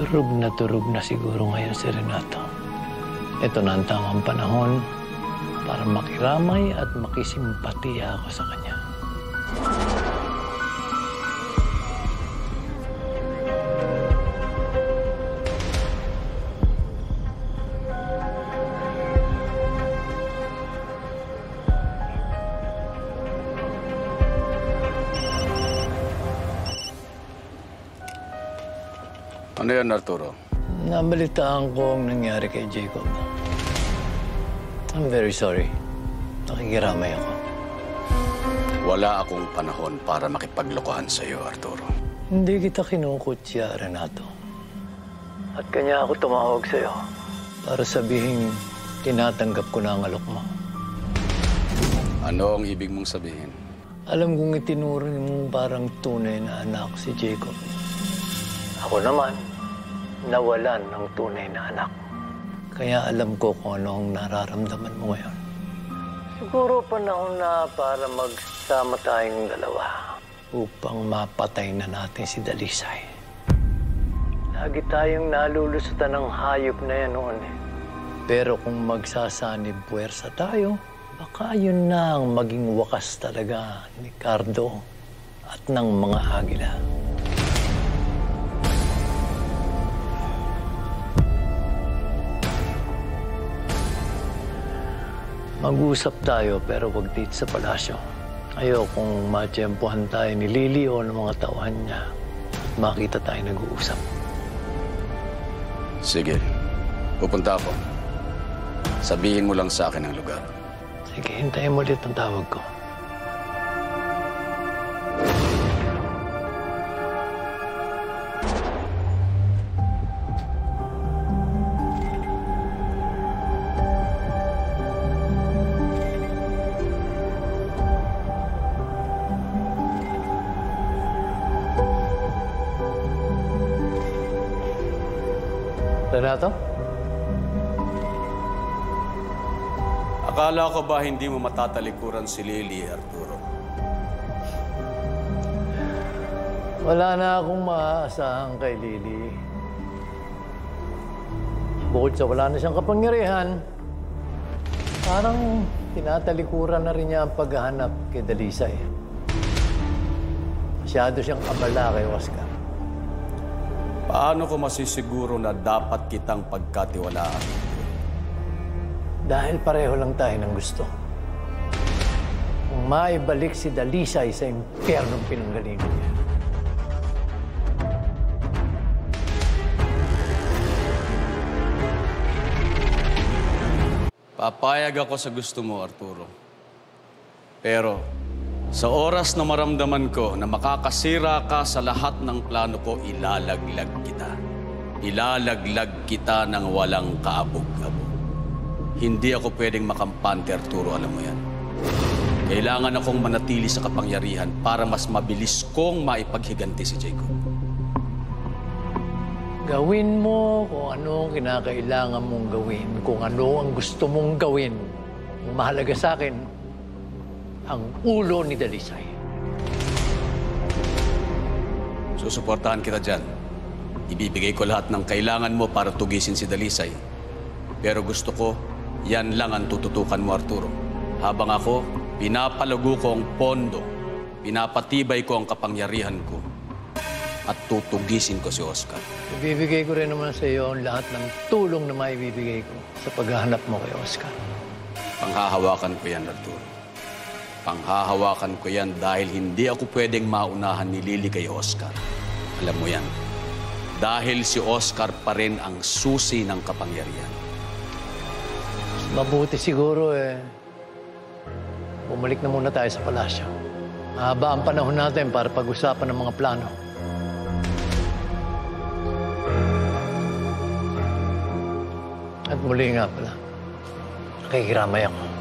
turog na siguro ngayon si Renato. Ito na ang tamang panahon para makiramay at makisimpatiya ako sa kanya. Ano yan, Arturo? Nabalitaan ko ang nangyari kay Jacob. I'm very sorry. Nakikiramay ako. Wala akong panahon para makipaglokohan sa iyo, Arturo. Hindi kita kinukutya, Renato. At kanya ako tumawag sa iyo para sabihin tinatanggap ko na ang alok mo. Ano ang ibig mong sabihin? Alam kong itinuring mong parang tunay na anak si Jacob. Ako naman, nawalan ng tunay na anak. Kaya alam ko kung ano ang nararamdaman mo ngayon. Siguro panahon na para magsama tayong dalawa upang mapatay na natin si Dalisay. Lagi tayong nalulusutan ng hayop na yan noon eh. Pero kung magsasanib puwersa tayo, baka yun na ang maging wakas talaga ni Cardo at ng mga agila. Mag-usap tayo pero wag dito sa palasyo. Ayokong matiyempuhan tayo ni Lily o ng mga tauhan niya. Makita tayo nag-uusap. Sige, pupunta ako. Sabihin mo lang sa akin ang lugar. Sige, hintayin mo ulit ang tawag ko. Renato? Akala ko ba hindi mo matatalikuran si Lily, Arturo? Wala na akong maaasahan kay Lily. Bukod sa wala na siyang kapangyarihan, parang tinatalikuran na rin niya ang paghahanap kay Dalisay. Masyado siyang abala kay Oscar. Paano ko masisiguro na dapat kitang pagkatiwalaan? Dahil pareho lang tayo ng gusto. Kung maibalik si Dalisay sa impyernong pinanggalingan niya. Papayag ako sa gusto mo, Arturo. Pero sa oras na maramdaman ko na makakasira ka sa lahat ng plano ko, ilalaglag kita. Ilalaglag kita ng walang kaabog-abog. Hindi ako pwedeng makampante, Arturo, alam mo yan. Kailangan akong manatili sa kapangyarihan para mas mabilis kong maipaghiganti si Jacob. Gawin mo kung ano ang kinakailangan mong gawin, kung ano ang gusto mong gawin. Ang mahalaga sa akin, ang ulo ni Dalisay. Susuportahan kita dyan. Ibibigay ko lahat ng kailangan mo para tugisin si Dalisay. Pero gusto ko, yan lang ang tututukan mo, Arturo. Habang ako, pinapalago ko ang pondo, pinapatibay ko ang kapangyarihan ko, at tutugisin ko si Oscar. Ibibigay ko rin naman sa iyo ang lahat ng tulong na maibibigay ko sa paghahanap mo kay Oscar. Panghahawakan ko yan, Arturo. Panghahawakan ko yan dahil hindi ako pwedeng maunahan ni Lily kay Oscar. Alam mo yan. Dahil si Oscar pa rin ang susi ng kapangyarihan. Mabuti siguro bumalik na muna tayo sa palasyo. Mahaba ang panahon natin para pag-usapan ng mga plano. At muli nga pala, nakikiramay ako.